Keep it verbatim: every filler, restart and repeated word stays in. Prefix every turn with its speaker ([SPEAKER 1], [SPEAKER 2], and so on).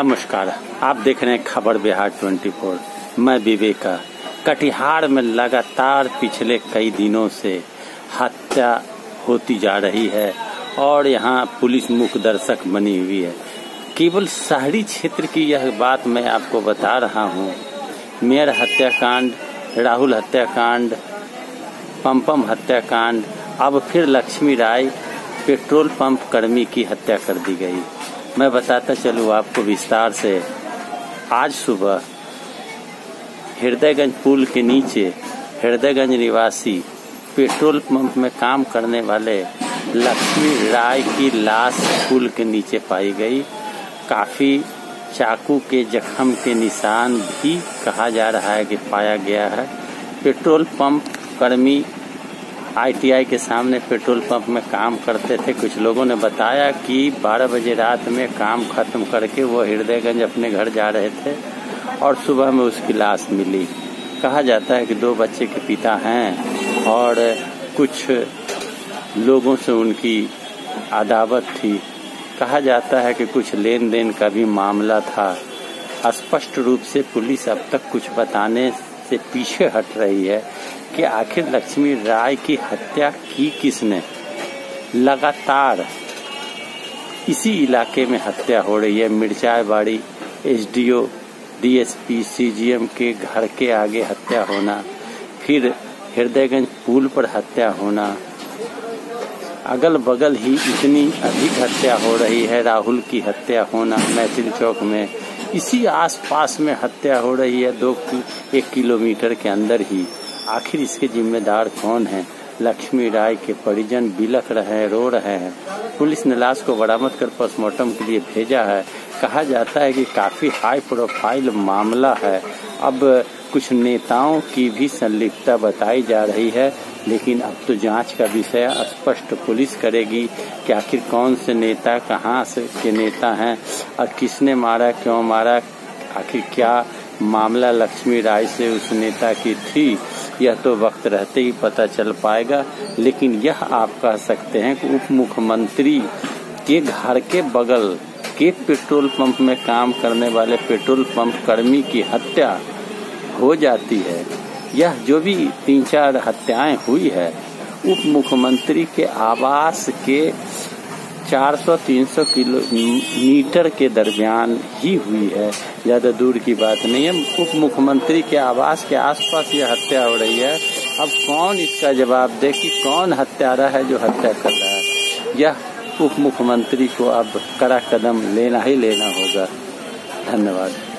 [SPEAKER 1] नमस्कार, आप देख रहे हैं खबर बिहार चौबीस। मैं विवेका। कटिहार में लगातार पिछले कई दिनों से हत्या होती जा रही है और यहां पुलिस मूक दर्शक बनी हुई है। केवल शहरी क्षेत्र की यह बात मैं आपको बता रहा हूं। मेयर हत्याकांड, राहुल हत्याकांड, पमपम हत्याकांड, अब फिर लक्ष्मी राय पेट्रोल पंप कर्मी की हत्या कर दी गई। मैं बताता चलूँ आपको विस्तार से। आज सुबह हृदयगंज पुल के नीचे हृदयगंज निवासी पेट्रोल पंप में काम करने वाले लक्ष्मी राय की लाश पुल के नीचे पाई गई। काफी चाकू के जख्म के निशान भी कहा जा रहा है कि पाया गया है। पेट्रोल पंप कर्मी आईटीआई के सामने पेट्रोल पंप में काम करते थे। कुछ लोगों ने बताया कि बारह बजे रात में काम खत्म करके वो हृदयगंज अपने घर जा रहे थे और सुबह में उसकी लाश मिली। कहा जाता है कि दो बच्चे के पिता हैं और कुछ लोगों से उनकी अदावत थी। कहा जाता है कि कुछ लेन देन का भी मामला था। स्पष्ट रूप से पुलिस अब तक कुछ बताने से पीछे हट रही है कि आखिर लक्ष्मी राय की हत्या की किसने। लगातार इसी इलाके में हत्या हो रही है। मिर्चाईबाड़ी एसडीओ, डीएसपी, सीजीएम के घर के आगे हत्या होना, फिर हृदयगंज पुल पर हत्या होना, अगल बगल ही इतनी अधिक हत्या हो रही है। राहुल की हत्या होना मैथिल चौक में, इसी आसपास में हत्या हो रही है दो एक किलोमीटर के अंदर ही। आखिर इसके जिम्मेदार कौन है? लक्ष्मी राय के परिजन बिलख रहे हैं, रो रहे हैं। पुलिस ने लाश को बरामद कर पोस्टमार्टम के लिए भेजा है। कहा जाता है कि काफी हाई प्रोफाइल मामला है। अब कुछ नेताओं की भी संलिप्तता बताई जा रही है, लेकिन अब तो जांच का विषय स्पष्ट पुलिस करेगी कि आखिर कौन से नेता कहां से के नेता हैं और किसने मारा, क्यों मारा, आखिर क्या मामला लक्ष्मी राय से उस नेता की थी। यह तो वक्त रहते ही पता चल पाएगा। लेकिन यह आप कह सकते हैं कि उप मुख्यमंत्री के घर के बगल के पेट्रोल पंप में काम करने वाले पेट्रोल पंप कर्मी की हत्या हो जाती है। यह जो भी तीन चार हत्याएं हुई है उप मुख्यमंत्री के आवास के चार सौ तीन सौ किलोमीटर के दरमियान ही हुई है, ज्यादा दूर की बात नहीं है। उप मुख्यमंत्री के आवास के आसपास यह हत्या हो रही है। अब कौन इसका जवाब दे कि कौन हत्यारा है जो हत्या कर रहा है। यह उप मुख्यमंत्री को अब कड़ा कदम लेना ही लेना होगा। धन्यवाद।